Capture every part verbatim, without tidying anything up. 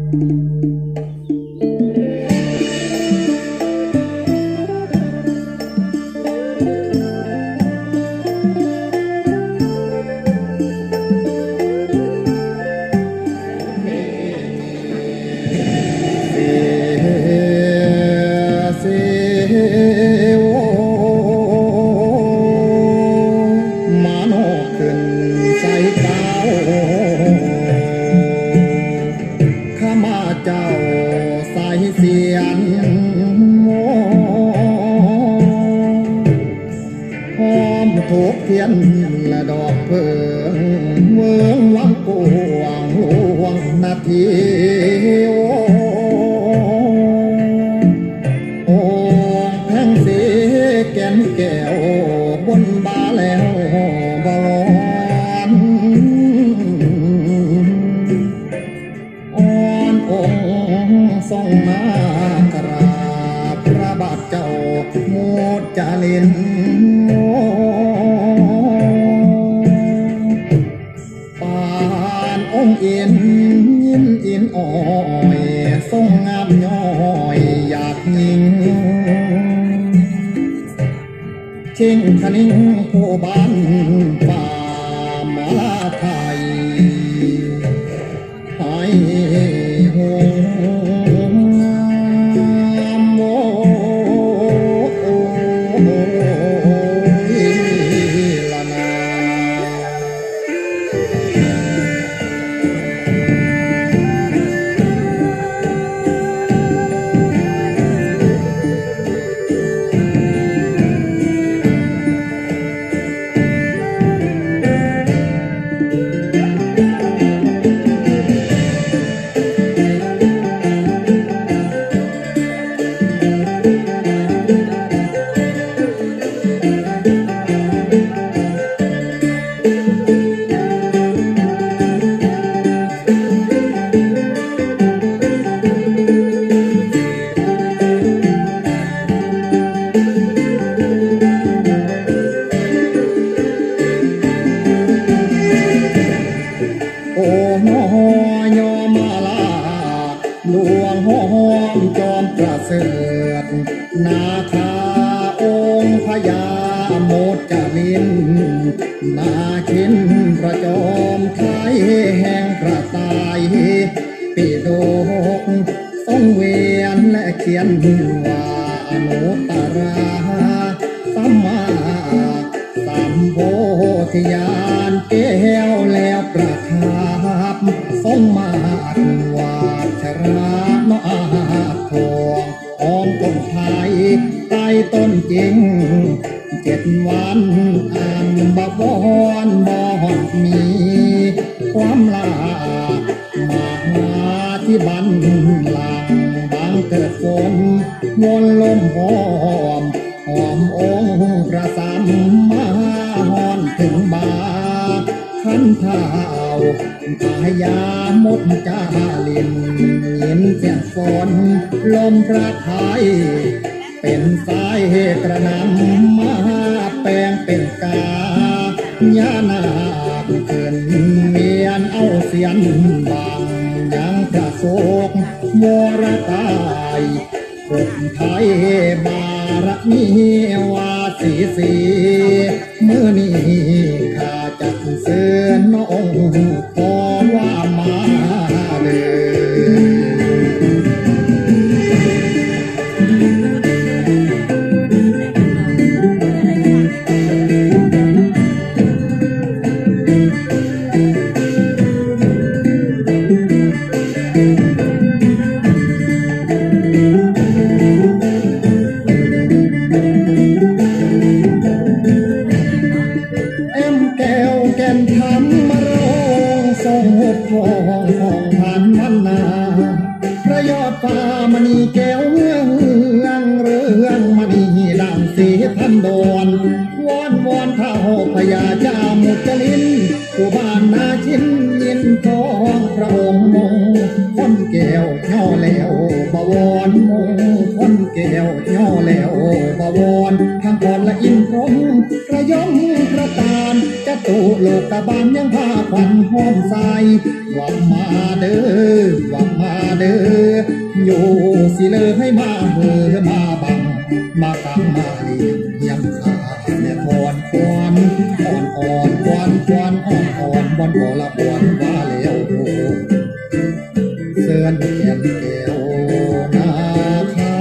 ทุกเทียนและดอกเพิ่งเมืองวังกวางหลวงนาทีโอ้โอ้แพงสีแก่นแก้วบนบาแล้วบอลอ่อนองค์ทรงมากราบพระบาทเจ้ามูดจารินองค์อินยินอินอ่อยทรงงามย่อยอยากยิงชิงคนิ่งผู้บ้านป่ามาไทยให้หงงามโอ้ละนาหลวงหอมจอมประเสริฐนาคาองค์พญาโมดจารินนาคินพระจอมไทยแห่งพระตายปิโดกทรงเวียนและเขียนว่าอนุตตราสัมมาสัมโพธิญาณแก้วแล้วประทับทรงมาว่าชราโนอาทองอ้อมต้นไทยใต้ต้นจริงเจ็ดวันอันบวรบอนมีความลามาที่บันหลังบางเกิดฝนวนลมหอมหอมองค์พระสัมมาหอนถึงบาขันเท้าพายามดจาลินยินเสียงฝนลมพระไทยเป็นสายกระนำมาแปลงเป็นกาญานาคเกินเมียนเอาเสียนบางยังพระโศกวรกายคนไทยบารมีวาสีสีเมื่อนี้ข้าจัดเสือน้องขอว่ามาเลยฟ้ามณีแก้วเมืองเมืองเรื่องมณีดังสีพันดอนวอนวอนข้าหกพญาเจ้ามุจลินผู้บ้านนาชินยินทองพระองค์มงคนแก้วย่อแล้วบวรมงคนแก้วย่อแล้วบบวรทั้งก่อนและอินพรหมพระยมพระตาลจะตุโลกบาลยังพาขวัญห้อมใสหวังมาเด้อหวังมาเด้ออยู่สิเลยให้มาเบอมาบังมากังมาเลี้ยงยังขาแม่พรควันอ่อนอ่อนควันควันอ่อนอ่อนวันก่อละอ่อนว่าแล้วโอ้เสื้อนแขนเอวนาคา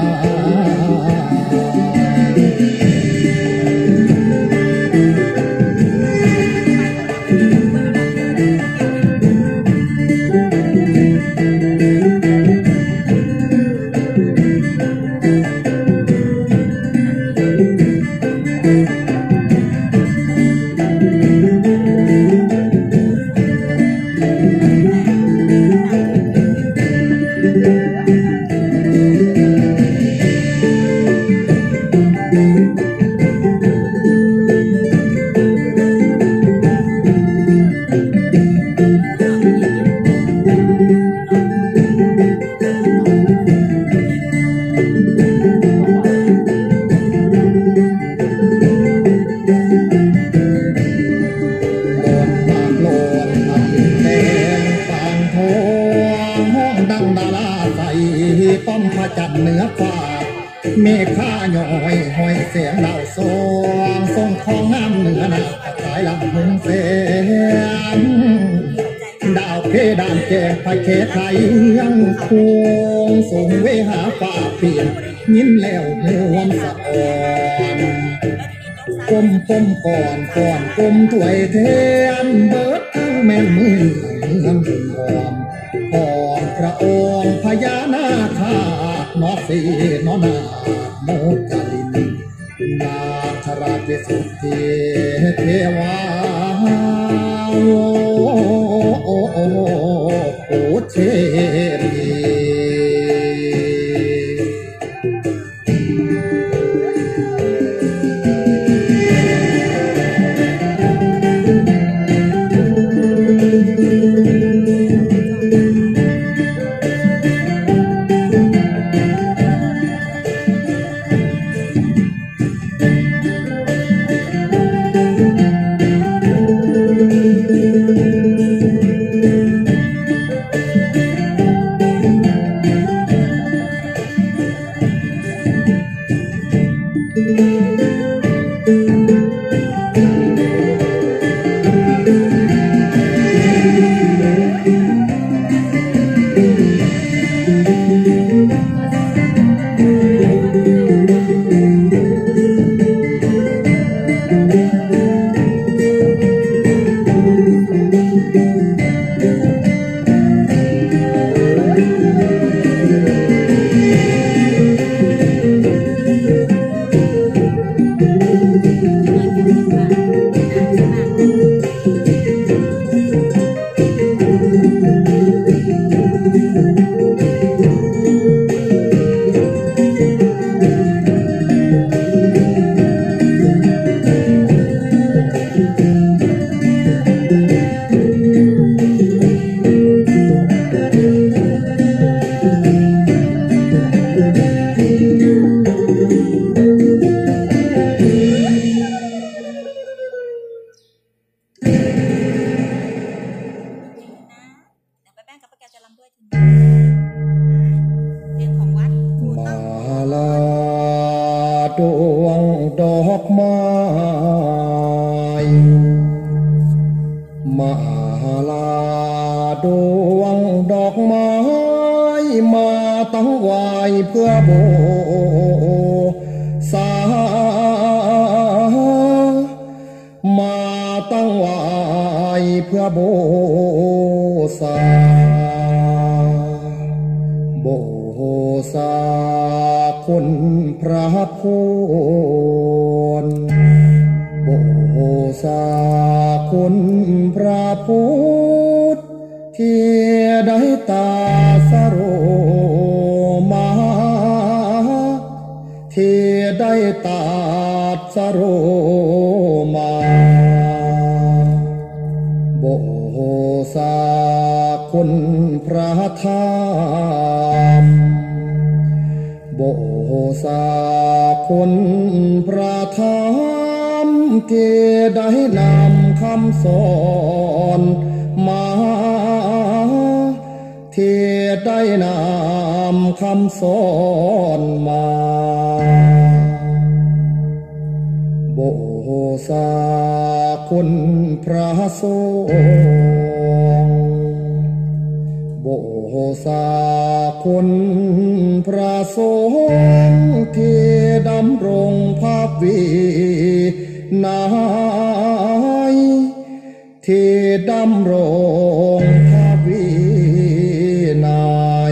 จัดเหนือฟ้าเมฆข้าย่อยห้อยเสียงดาวสองทรงของน้ำเหนือนาสายลำพึงเสียงดาวเพดานแก่ไฟเขตไทยยังควงส่งเวหาฟ้าเปลี่ยนยิ้มแล้วห่วงสะอ่อนก้มก้มก่อนก่อนก้มถวยเทียนเบิดทั้งแม่มือเมืองหอมหอมพระองค์พญานาคานอสีนอนาโมจาลินนาคราชสุทธิเทวาโอโอโอโอเทพีดวงดอกไม้มาลาดวงดอกไม้มาตั้งไว้เพื่อโบสามาตั้งไว้เพื่อโบสาโบสาคุณพระคุณโบสาคุณพระพุทธที่ได้ตาสโรมาที่ได้ตาสโรมาโบสาคุณพระธรรมโบสาคุณพระธรรมเกได้นำคำสอนมาเทได้นำคำสอนมาโบสาคุณพระสงฆ์โบสาคุณพระสงฆ์ที่ดำรงภาพวินัยที่ดำรงภาพวินัย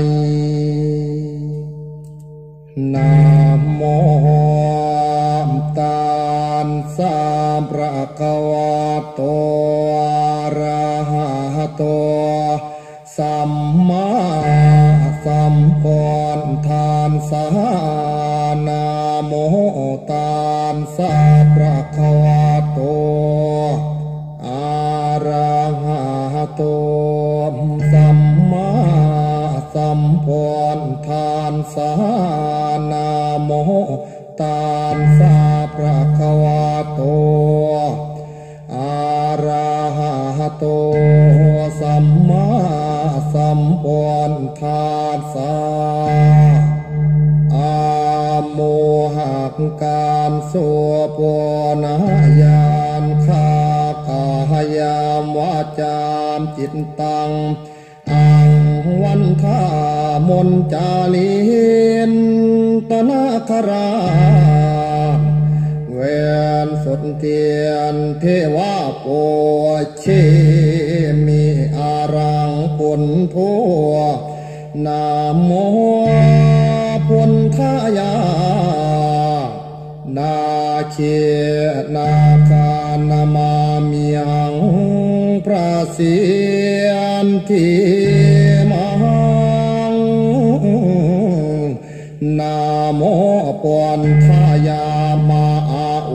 นามมตานสามพระกวาโตอะระหะโตสัมมาสัมพุทธัสสะนะโมตัสสะภะคะวะโตอะระหะโตสัมมาสัมพุทธัสสะนะโมตัสสะภะคะวะโตอะระหะโตสัมมาสัมพุทธัสสะอะโมหักการสุปนญาณคากายามวาจามจิตตังอังวันทามนจาลินตนาคราเวนสดเทียนเทวาโปเชมีอารังปุนทัวนามโมพุนทายานาเชนาคานามามีหังพระเสียนทีมังนาโมปุนทายามาโอ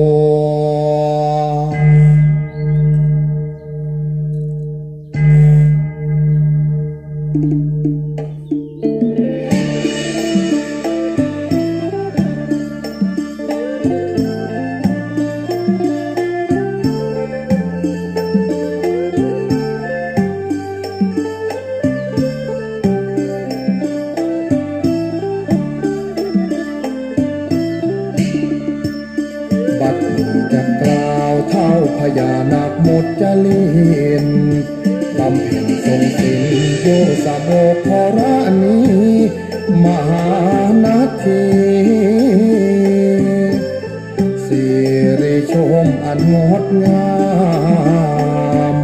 พญานาคหมดจลินลำเพ็ญทรงสินโยสะโบกพระนีมหานาทีสิริชมอันงดงาม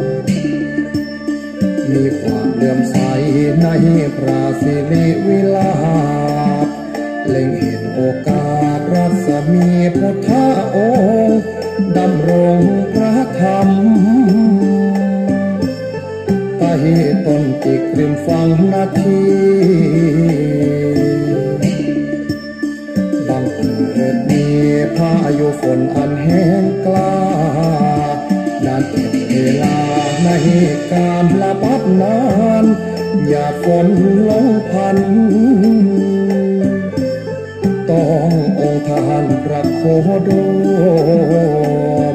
มีความเลื่อมใสในพระสิริวิลาศเล็งเห็นโอกาสรัศมีพุทธองค์ดำรงพระธรรมใต้ต้นจิกริมฟังนาทีบังเกิดมีพายุฝนอันแห้งกล้านานเก็บเวลาในการละบัดนานหยาดฝนลงพันต้ององค์ทานพระโคดม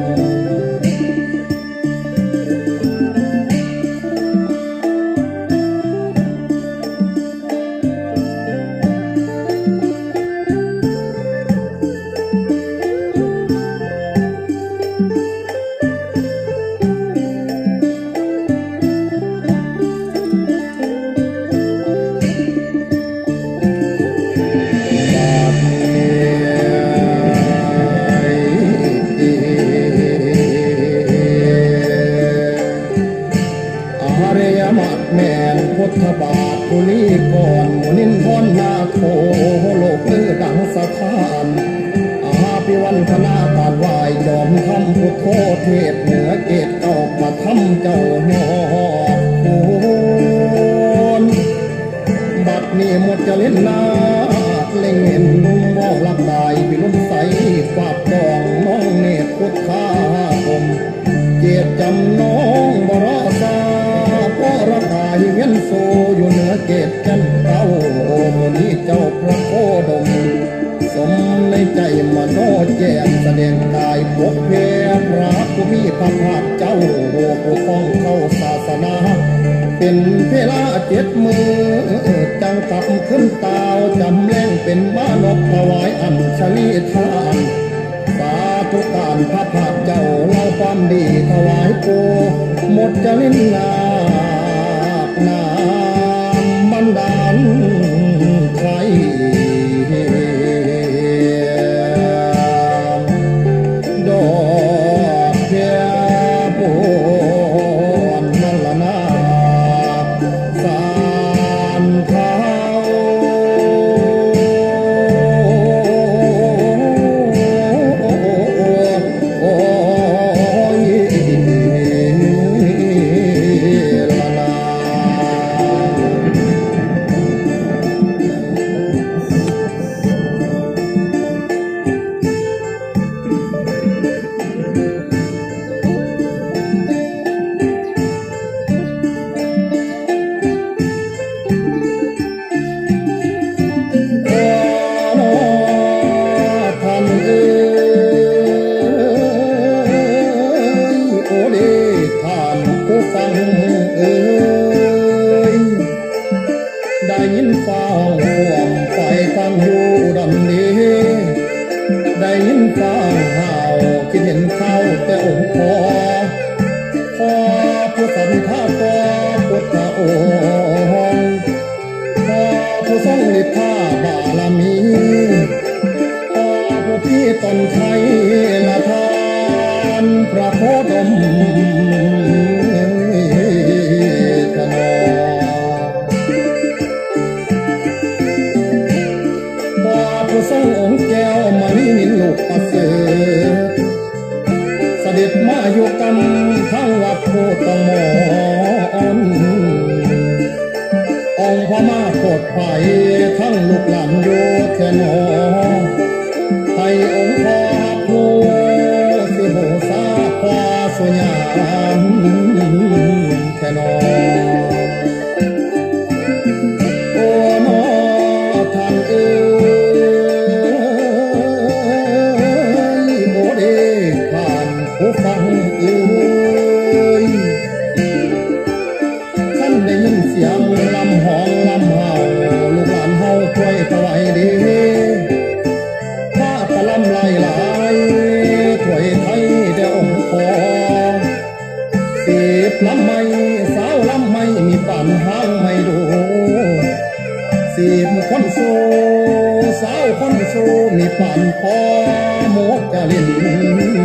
พุทธบาทบุรีก่อนมุนินพรนาโคโลกเลือดังสถานอาภิวันคณาตาดวายจอมทำพุทโธเทศเหนือเกตเก่ามาทำเจ้าหอดคุณบัดนี้หมดจะเล่นนาเล่งเห็นนุ่มมองลักได้วิลุมใสฝากดองน้องเนตรพุทธาคมเจตจำน้องบรสาพระราคาเวียนโซอยู่เหนือเกตกันเต้าโอมนี้เจ้าพระโคดมมโนแจ่มแสดงกายพบเพพระผู้มีพระภาคเจ้าผู้ครองเข้าศาสนาเป็นเวลาเจ็ดมือจังกลับขึ้นตาวจำแรงเป็นมานกถวายอัญชลีทานสาธุการพระภาคเจ้าเล่าความดีถวายปูหมดจรินนานาบันดาลใครดอกเพียบวนนั่นละนาสานเท้าโอ้ยละนาสาวคนสู้มีปานพอหมดกะลิน